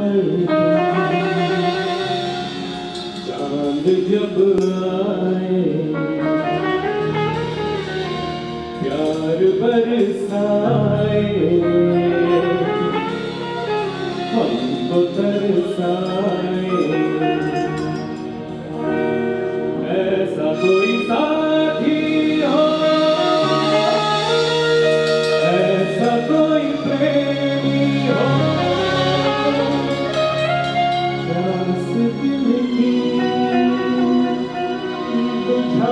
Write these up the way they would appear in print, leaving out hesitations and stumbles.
चांद जब आए प्यार बरसाए हमको तरसाए ऐसा कोई साथी हो ऐसा कोई प्रेमी हो प्यास दिल की बुझा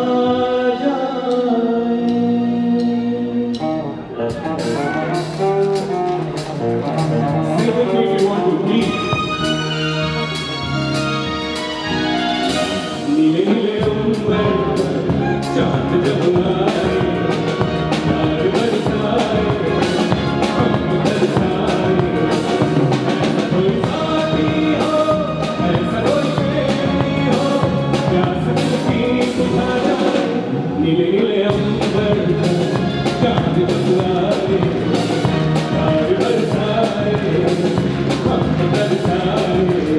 चांद जब आए प्यार बरसाए हमको तरसाए ऐसा कोई साथी हो ऐसा कोई प्रेमी हो प्यास दिल की बुझा जाए नीले नीले अंबर चांद जब आए प्यार बरसाए हमको तरसाए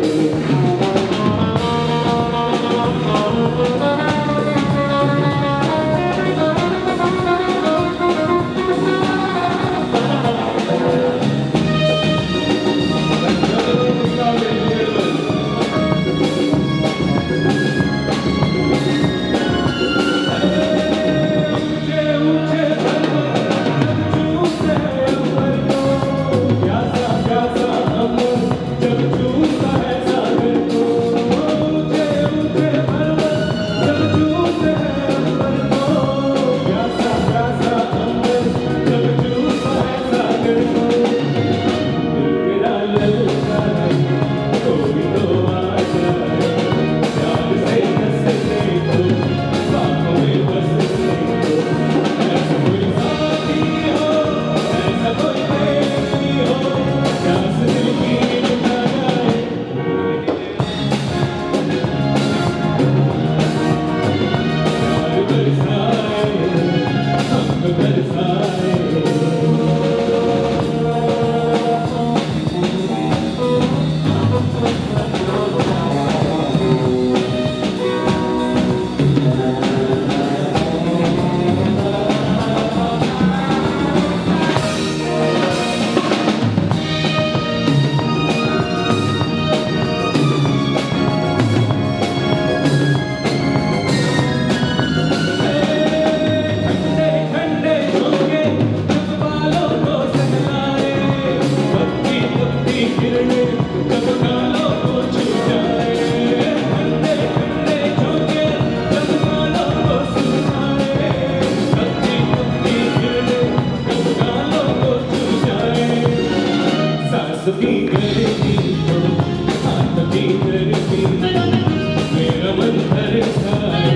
मेरा मन तरसाए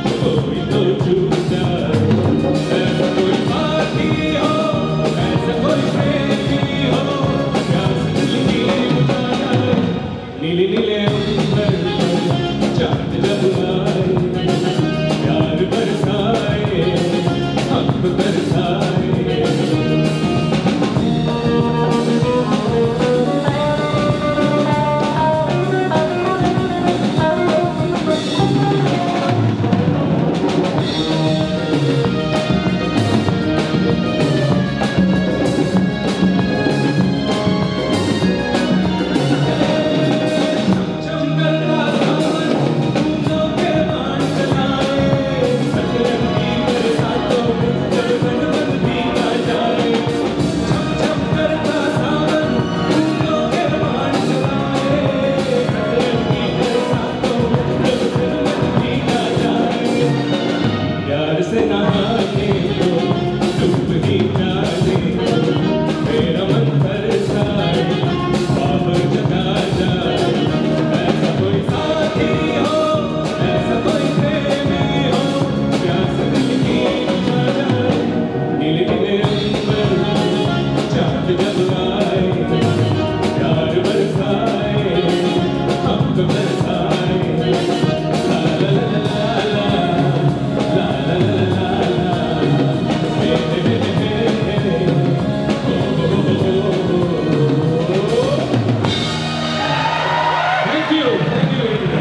कोई तो छू जाए ऐसा कोई साथी हो ऐसा कोई प्रेमी हो प्यास दिल की बुझा जाए नीले नीले अंबर चांद जब आए प्यार बरसाए हमको तरसाए Thank you.